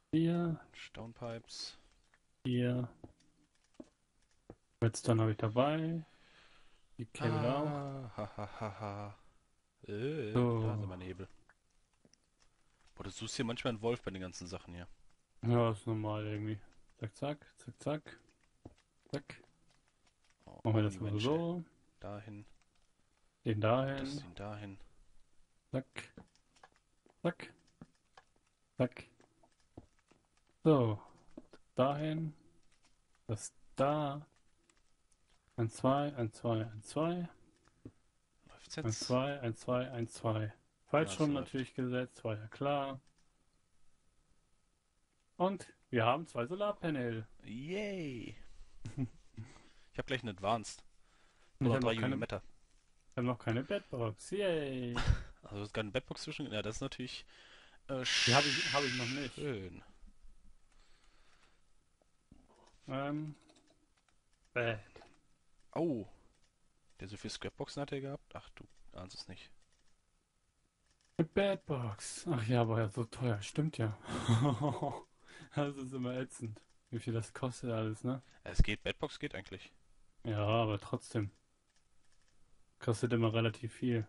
Hier, Stownpipes. hier. Redstone habe ich dabei. Die Cable auch. Ha, ha, ha, ha. Da sind So. meine Hebel. Boah, du suchst hier manchmal einen Wolf bei den ganzen Sachen hier. Ja, ist normal irgendwie. Zack, zack, zack, zack, zack. Oh, Machen wir das mal Univenture. so. Dahin. Den Das dahin. ihn dahin. Zack, zack, zack. So. Dahin. Das da. Ein, zwei, ein, zwei, ein, zwei. Läuft's Ein, jetzt? zwei, ein, zwei, ein, zwei. Ja, Falsch es rum läuft. natürlich gesetzt, war ja klar. Und wir haben zwei Solarpaneele. Yay! Ich habe gleich einen Advanced. Nur Ich noch habe 3 noch UU keine, Meta. Bedbox. Yay. Also du hast gerade eine Bedbox zwischen. Ja, das ist natürlich Die habe ich noch nicht. schön. Ähm, Bad. Oh, der so viel Scrapboxen hat er gehabt? Ach, du ahnst es nicht. Eine Badbox. Ach ja, aber ja so teuer. Stimmt ja. Das ist immer ätzend. Wie viel das kostet alles, ne? Es geht, Bedbox geht eigentlich. Ja, aber trotzdem. Kostet immer relativ viel.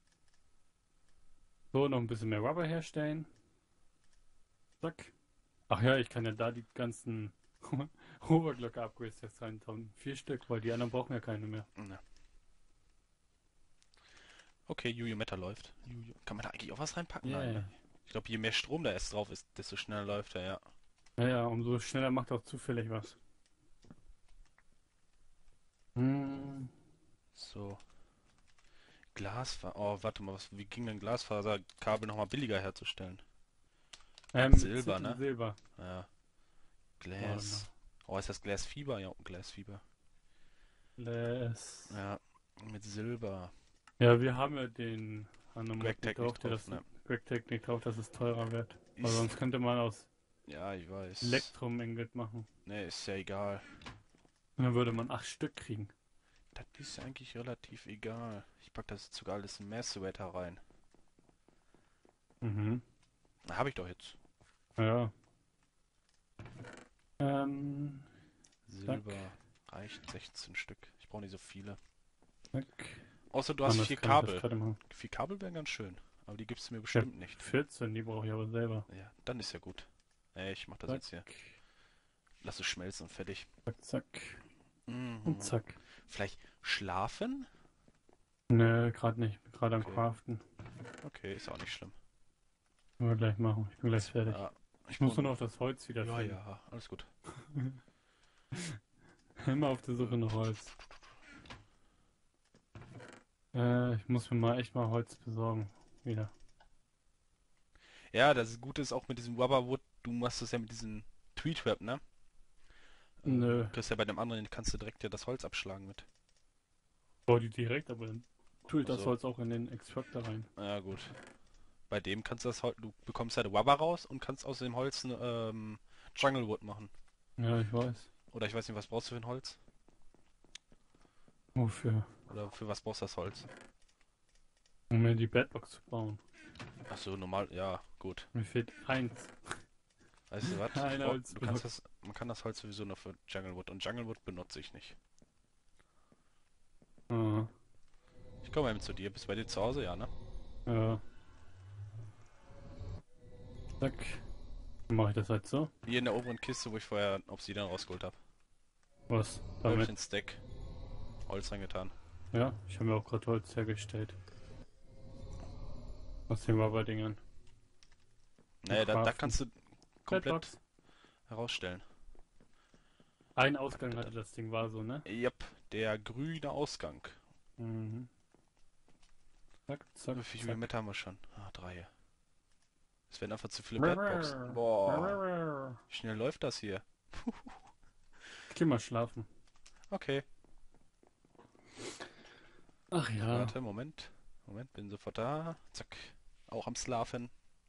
So, noch ein bisschen mehr Rubber herstellen. Zack. Ach ja, ich kann ja da die ganzen Overclock-Upgrades jetzt reintauen. 4 Stück, weil die anderen brauchen ja keine mehr. Ja. Okay, UU Meta läuft. Kann man da eigentlich auch was reinpacken? Nein, Yeah. ne? Ich glaube, je mehr Strom da erst drauf ist, desto schneller läuft er, ja. Naja, umso schneller macht auch zufällig was. Hm. So, Glasfaser. Oh, warte mal, wie ging denn Glasfaserkabel nochmal billiger herzustellen? Silber, ne? Silber. Ja. Warte mal. Glass. Oh, ist das Glasfiber? Ja, Glasfiber. Les. Ja, mit Silber. Ja, wir haben ja den Greg Anno-Mod nicht Tech nicht drauf, der drauf, das ne? Quick nicht drauf, dass es teurer wird. Weil Ist. sonst könnte man aus Ja, ich weiß. Elektrum Ingot machen. Ne, ist ja egal. Und dann würde man 8 Stück kriegen. Das ist eigentlich relativ egal. Ich pack das jetzt sogar alles in Massweater rein. Mhm. Na, hab ich doch jetzt. Ja. Ähm, zack, Silber reicht 16 Stück. Ich brauche nicht so viele. zack. Außer du hast Anders vier kann ich das Kabel. gerade machen. 4 Kabel wären ganz schön. Aber die gibst du mir Ich habe bestimmt nicht. 14, die brauche ich aber selber. Ja, dann ist ja gut. Ey, ich mach das Zack, jetzt hier. Lass es schmelzen und fertig. zack, zack. Und Mhm. zack. Vielleicht schlafen? Ne, gerade nicht. Bin gerade am Okay. Craften. Okay, ist auch nicht schlimm. Können wir gleich machen. Ich bin gleich fertig. Ja, ich Ich muss brauche nur nur. noch das Holz Ja, wiederfinden. ja, alles gut. Immer auf der Suche nach Holz. Ich muss mir mal echt mal Holz besorgen. Wieder. Ja, das Gute ist auch mit diesem Rubberwood, du machst das ja mit diesem Tree-Trap, ne? Nö. Kriegst ja bei dem anderen, kannst du direkt ja das Holz abschlagen mit. Bau die direkt, aber dann tue ich das Also, Holz auch in den Extractor rein. ja gut. Bei dem kannst du das Holz, du bekommst ja Rubber raus und kannst aus dem Holz ein Junglewood machen. Ja, ich weiß. Oder ich weiß nicht, was brauchst du für ein Holz? Wofür? Oder für was brauchst du das Holz? Um mir die Bedbox zu bauen. Ach so, normal, ja, gut. Mir fehlt eins. Weißt du was? Ein Du kannst Holzblock. man kann das Holz sowieso nur für Junglewood und Junglewood benutze ich nicht. Ah, Ich komme eben zu dir, bist bei dir zu Hause, ja, ne? ja. Zack. Dann mache ich das halt so. Hier in der oberen Kiste, wo ich vorher Obsidian rausgeholt habe. Was? Da habe ich Damit. den Stack Holz reingetan. Ja, ich habe mir auch gerade Holz hergestellt. Aus den Rubber-Dingern. Zum Naja, da Craften. kannst du komplett Bedbox. herausstellen. Ein Ausgang hatte das Ding, war so, ne? Yep, der grüne Ausgang. Mhm. Zack, zack, Wie viele zack. Meter haben wir schon? Ah, 3. Es werden einfach zu viele Bedboxen. Boah, wie schnell läuft das hier? Ich geh mal schlafen. Okay, Ach ja. warte, Moment. Moment, bin sofort da. Zack. Auch am Schlafen.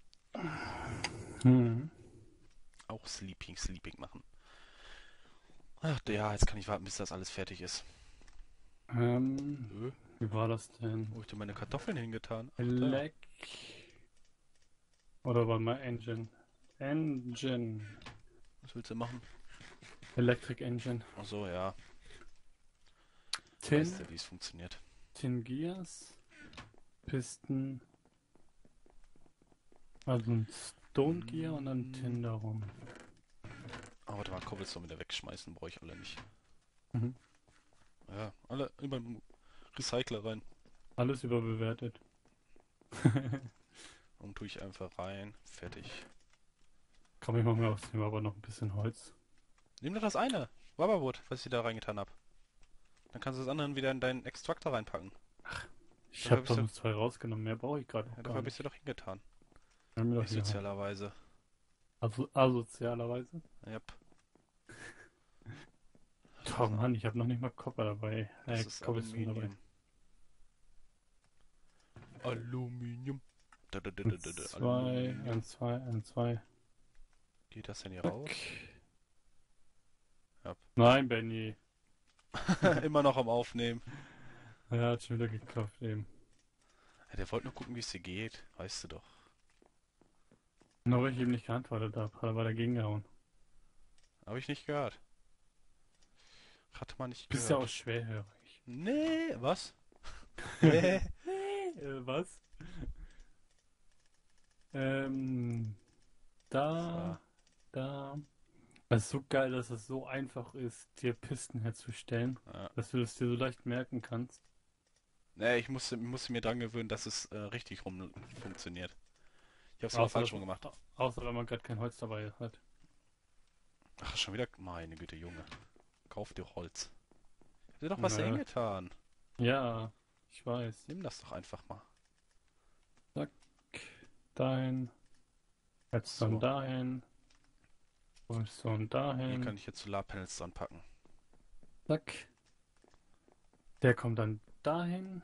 Mhm. Auch Sleeping machen. Ach ja, jetzt kann ich warten, bis das alles fertig ist. Ähm, Öh, wie war das denn? wo hab ich denn meine Kartoffeln hingetan? Ach da. Black. Oder war mal Engine? Engine. Was willst du machen? Electric Engine. Ach so, ja. Tin. Weißt du, wie es funktioniert? Tin Gears. Piston. Also ein Stone Gear und dann Tin darum. Oh, warte mal, Cobblestone wieder wegschmeißen, brauche ich alle nicht. Mhm. Ja, alle über den Recycler rein. Alles überbewertet. Und tue ich einfach rein. Fertig. Komm, ich mach mir aus dem aber noch ein bisschen Holz. Nimm doch das eine. Rubberwood, was ich da reingetan habe. Dann kannst du das andere wieder in deinen Extraktor reinpacken. Ich habe doch nur 2 rausgenommen, mehr brauche ich gerade Ja, auch dafür gar habe ich nicht. sie doch hingetan. Haben wir doch Nicht hier. sozialerweise. Also asozialerweise. Yep. Oh Mann, ich habe noch nicht mal Copper dabei. Das ist Cobblestone dabei. Aluminium. Ein, zwei. Geht das denn hier raus? Yep. Nein, Benny. Immer noch am Aufnehmen. Er hat schon wieder geklopft eben. Ja, der wollte nur gucken, wie es dir geht. Weißt du doch. Nur weil ich ihm nicht geantwortet habe, hat er aber dagegen gehauen. Habe ich nicht gehört. Hatte man nicht Bist ja gehört. auch schwerhörig. Nee, was? Nee. Was? Da. Es ist so geil, dass es so einfach ist, dir Pisten herzustellen, Ja. dass du das dir so leicht merken kannst. Nee, ich musste mir dran gewöhnen, dass es richtig rum funktioniert. Ich hab's immer falsch rum gemacht. Außer wenn man gerade kein Holz dabei hat. Ach, schon wieder. Meine Güte, Junge. Kauf dir Holz. Ich hab dir doch was da hingetan. Ja, ich weiß. Nimm das doch einfach mal. Zack. Dahin. Jetzt So. dann dahin. Und so und dahin. Hier kann ich jetzt Solarpanels dran packen. Zack. Der kommt dann dahin.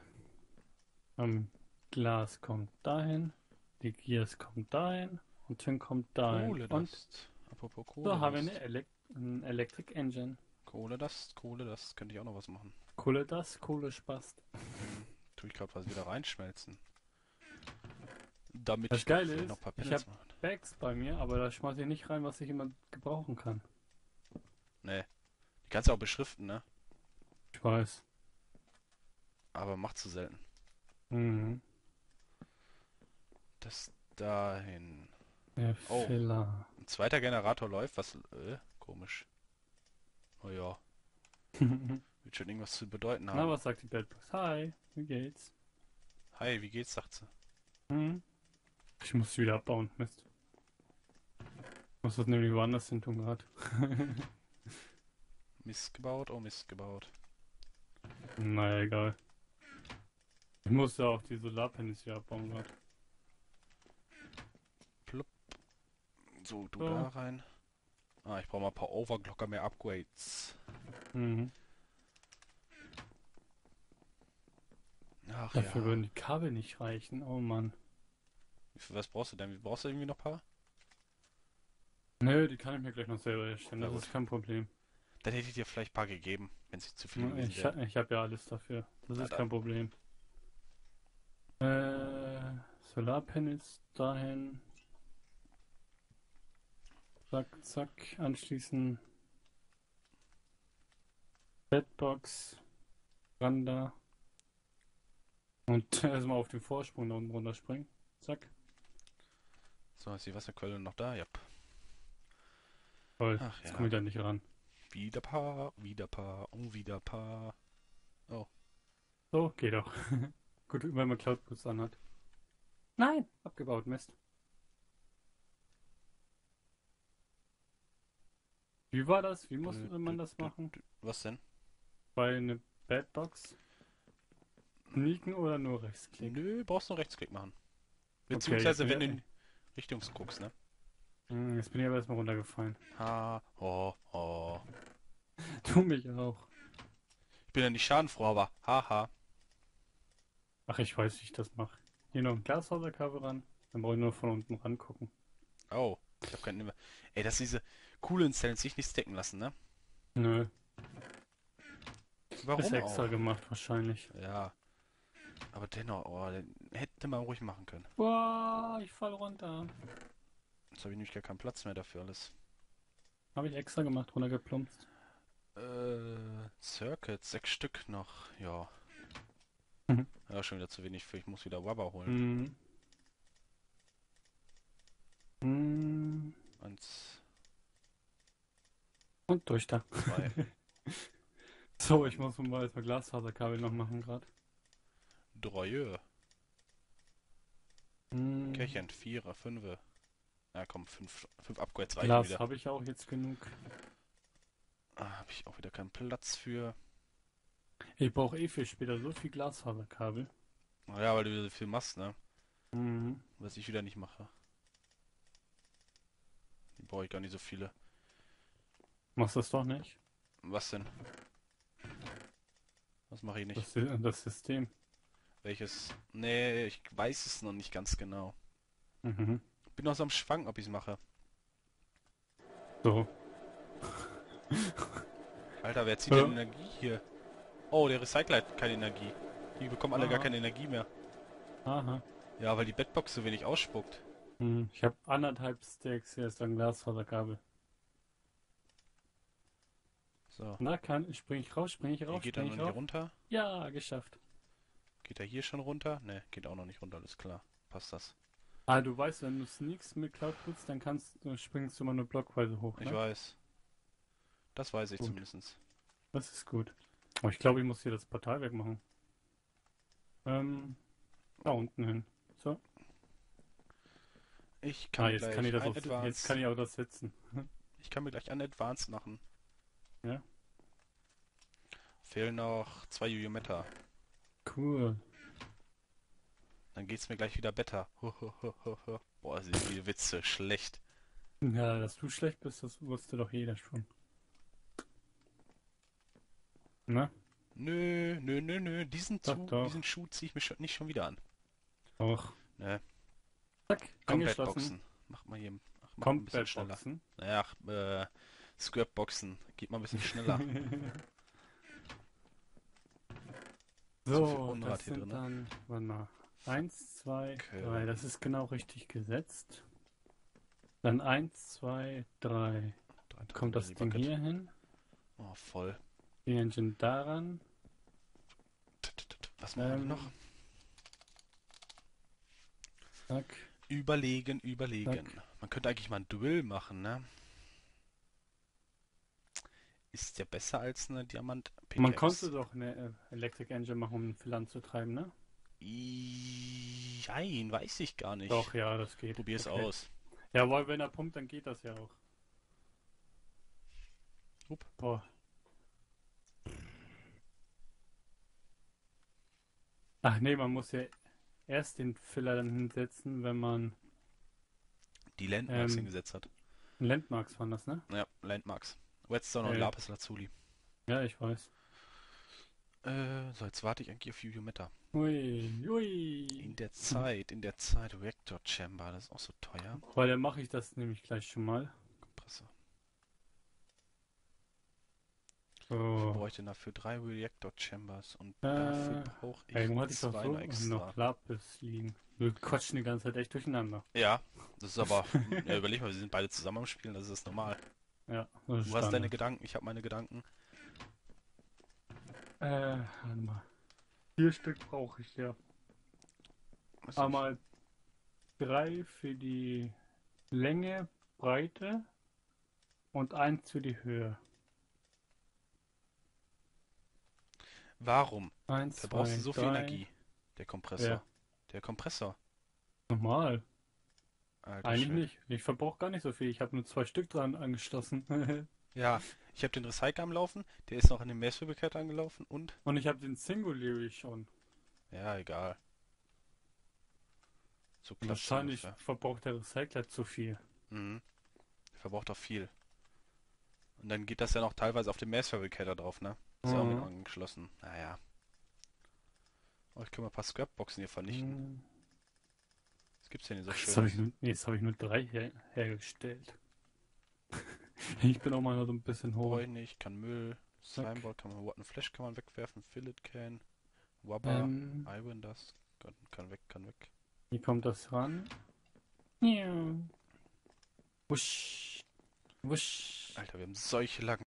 Glas kommt dahin. Die Gears kommt dahin. Und Tin kommt dahin. Kohledust. Apropos Und so haben wir Kohledust. eine Electric Engine. Kohledust. Könnte ich auch noch was machen. Kohle spast. Tue ich gerade was wieder reinschmelzen. Damit Das ich Geile noch ein paar ist, ich Panels habe machen. Bags bei mir, aber da schmeiße ich nicht rein, was ich immer gebrauchen kann. Nee. Die kannst du auch beschriften, ne? Ich weiß. Aber macht zu selten. Mhm. Das dahin. Der Oh. Filler. Ein zweiter Generator läuft. Was? Komisch. Oh ja. Wird schon irgendwas zu bedeuten haben. Na, was sagt die Bedbox? Hi, wie geht's? Hi, wie geht's, sagt sie. Hm? Ich muss sie wieder abbauen, Mist. Ich muss das nämlich woanders hin tun gerade. Mist gebaut, oh Mist gebaut. Naja, egal. Ich muss ja auch die Solarpanels hier abbauen gerade. Plupp. So, du So. da rein. Ah, ich brauche mal ein paar Overclocker, mehr Upgrades. Mhm. Ach Dafür ja. würden die Kabel nicht reichen, oh Mann. Für was brauchst du denn? Brauchst du irgendwie noch ein paar? Nö, die kann ich mir gleich noch selber erstellen, Na das gut. ist kein Problem. Dann hätte ich dir vielleicht ein paar gegeben, wenn sie zu viele gewesen Ich, wären. ich habe ja alles dafür, das Na ist dann. kein Problem. Solarpanels dahin. Zack, zack, anschließen. Bedbox. Ran da. Und erstmal auf den Vorsprung da unten runterspringen. Zack. So, ist die Wasserquelle noch da? Ja. Toll, Ach jetzt ja. komme ich da nicht ran. Wieder paar und wieder paar. So, geht doch. Gut, wenn man Cloud Boost anhat. Nein, abgebaut, Mist. Wie war das? Wie musste man das machen? Was denn? Bei einer Bedbox? Sneaken oder nur Rechtsklick? Nö, brauchst nur Rechtsklick machen. Beziehungsweise wenn du in Richtung guckst, ne? Jetzt bin ich aber erstmal runtergefallen. Ha, oh, oh. Du mich auch. Ich bin ja nicht schadenfroh, aber haha. Ach, ich weiß, wie ich das mache. Hier noch ein Glasfaserkabel ran. Dann brauche ich nur von unten rangucken. Oh, ich hab keinen. Ey, dass diese coolen Zellen sich nicht stacken lassen, ne? Nö. Warum Ist extra auch? gemacht wahrscheinlich. Ja. Aber dennoch, oh, den hätte man ruhig machen können. Boah, ich fall runter. Jetzt habe ich nämlich gar keinen Platz mehr dafür alles. Habe ich extra gemacht, runtergeplumpst. Circuits, 6 Stück noch. Ja. Mhm. Ja, schon wieder zu wenig für. Ich muss wieder Wabba holen. Mhm. Mhm. Eins, Und durch da. 2 So, ich muss mal erstmal Glasfaserkabel noch machen gerade. 3. Mhm. Kärchen, 4, 5. Ja komm, 5 Upgrades reichen Glas wieder. habe ich auch jetzt genug. Habe ich auch wieder keinen Platz für. Ich brauche eh für später so viel Glasfaserkabel. Naja, weil du wieder so viel machst, ne? Mhm. Was ich wieder nicht mache. Die brauche ich gar nicht so viele. Machst du das doch nicht? Was denn? Was mache ich nicht? Das System. Welches? Nee, ich weiß es noch nicht ganz genau. Mhm. Bin noch so am Schwanken, ob ich es mache. So. Alter, wer zieht denn Energie hier? Oh, der Recycler hat keine Energie. Die bekommen alle gar Aha. keine Energie mehr. Aha. Ja, weil die Bedbox so wenig ausspuckt. Mhm. Ich habe 1,5 Stacks jetzt an Glasfaserkabel. So. Na, spring ich raus, spring ich Hier raus, geht er spring noch ich nicht rauf? runter. Ja, geschafft. Geht er hier schon runter? Ne, geht auch noch nicht runter, alles klar. Passt das. Ah, du weißt, wenn du sneakst mit Cloudboots, dann springst du immer nur blockweise hoch, Ich ne? weiß. Das weiß ich Gut, zumindest. das ist gut. Aber ich glaube, ich muss hier das Portal wegmachen. Da unten hin. So. Ich kann mir Jetzt kann ich gleich das ein auch, jetzt kann Advanced. ich auch das setzen. Ich kann mir gleich ein Advanced machen. Ja, Fehlen noch 2 Yu-Meta. cool. Dann geht's mir gleich wieder besser. Boah, sind die Witze schlecht. Ja, dass du schlecht bist, das wusste doch jeder schon. Ne? Nö, nö, nö, nö. Doch, doch. Diesen Schuh ziehe ich mir nicht schon wieder an. Doch. Ne, Zack, Combat angeschlossen. Boxen. Mach mal hier, mach ein bisschen Combat schneller. Boxen. Naja, Scrap Boxen. Geht mal ein bisschen schneller. Zu viel So, Unrat das hier sind drin. dann, warte mal, 1, 2, Okay. 3, das ist genau richtig gesetzt. Dann 1, 2, 3. Kommt das Ding hier hin? Oh, voll. Die Engine daran. Was machen wir noch? Zack. Überlegen, überlegen. Zack. Man könnte eigentlich mal ein Duell machen, ne? Ist ja besser als eine Diamant-Pickaxe. Man konnte doch eine Electric Engine machen, um viel anzutreiben, ne? Nein, weiß ich gar nicht. Doch, ja, das geht. Probier's Okay. aus. Ja, weil wenn er pumpt, dann geht das ja auch. Upp. Boah. Ach nee, man muss ja erst den Filler dann hinsetzen, wenn man Die Landmarks hingesetzt hat. Landmarks waren das, ne? Ja, Landmarks. Redstone und Lapis Lazuli. Ja, ich weiß. So, jetzt warte ich eigentlich auf Yu-Meta. Ui, ui. In der Zeit, Reactor Chamber, das ist auch so teuer. Weil dann mache ich das nämlich gleich schon mal. Kompressor. Ich So. bräuchte dafür 3 Reactor Chambers und dafür brauche ich Irgendwo hatte ich doch 2 so extra. noch Lapis liegen. Wir quatschen die ganze Zeit echt durcheinander. Ja, das ist aber, ja, überleg mal, wir sind beide zusammen am Spielen, das ist normal. Ja, das ist Du hast deine Standard. Gedanken, ich habe meine Gedanken. Warte mal. 4 Stück brauche ich ja. Weiß nicht. Einmal 3 für die Länge, Breite und 1 für die Höhe. Warum? 1, Da brauchst 2, du so viel 3. Energie. Der Kompressor. Ja. Der Kompressor. Normal. Alter Eigentlich Schwede. nicht. Ich verbrauche gar nicht so viel. Ich habe nur 2 Stück dran angeschlossen. Ja, ich habe den Recycler am Laufen, der ist noch an den Mass-Fabricator angelaufen und... Und ich habe den Singularly schon. Ja, egal. So klappt Wahrscheinlich verbraucht der Recycler zu viel. Mhm. Der verbraucht auch viel. Und dann geht das ja noch teilweise auf den Mass-Fabricator drauf, ne? Ist ja auch mit Mhm. angeschlossen. Naja. Oh, ich kann mal ein paar Scrapboxen hier vernichten. Was gibt's denn hier so Jetzt habe schön? jetzt hab ich nur 3 hergestellt. Ich bin auch mal so ein bisschen hoch. Brauche ich nicht, kann Müll, Zack. Slimeball kann man, Rotten Flash kann man wegwerfen, Fillet can, Wabba, Iron Dust, kann weg, kann weg. Hier kommt das ran. Ja. Wusch. Wusch. Alter, wir haben solche Lagen.